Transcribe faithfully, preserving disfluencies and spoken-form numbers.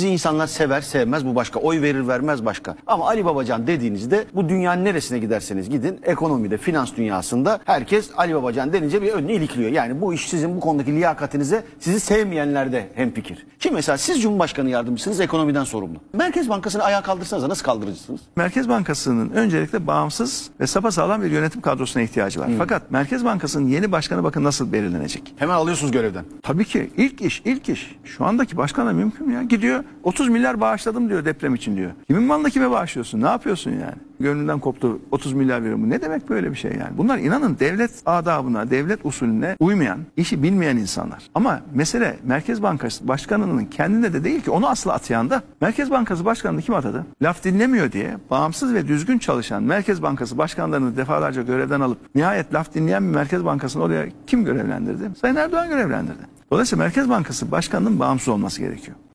Bizi insanlar sever sevmez bu başka, oy verir vermez başka. Ama Ali Babacan dediğinizde bu dünyanın neresine giderseniz gidin, ekonomide, finans dünyasında herkes Ali Babacan denince bir önüne ilikliyor. Yani bu iş sizin bu konudaki liyakatinize, sizi sevmeyenler de hemfikir. Şimdi mesela siz Cumhurbaşkanı yardımcısınız, ekonomiden sorumlu. Merkez Bankası'nı ayağa kaldırsanız nasıl kaldırırsınız? Merkez Bankası'nın öncelikle bağımsız ve sapasağlam bir yönetim kadrosuna ihtiyacı var. Hmm. Fakat Merkez Bankası'nın yeni başkanı bakın nasıl belirlenecek. Hemen alıyorsunuz görevden. Tabii ki ilk iş, ilk iş. Şu andaki başkanla mümkün mü ya? Gidiyor otuz milyar bağışladım diyor deprem için diyor. Kimin malını kime bağışlıyorsun? Ne yapıyorsun yani? Gönlünden koptu otuz milyar veriyor. Bu ne demek böyle bir şey yani? Bunlar inanın devlet adabına, devlet usulüne uymayan, işi bilmeyen insanlar. Ama mesele Merkez Bankası Başkanı'nın kendinde de değil ki, onu asla atayan da Merkez Bankası Başkanı'nı kim atadı? Laf dinlemiyor diye bağımsız ve düzgün çalışan Merkez Bankası Başkanlarını defalarca görevden alıp nihayet laf dinleyen bir Merkez Bankası'nı oraya kim görevlendirdi? Sayın Erdoğan görevlendirdi. Dolayısıyla Merkez Bankası Başkanı'nın bağımsız olması gerekiyor.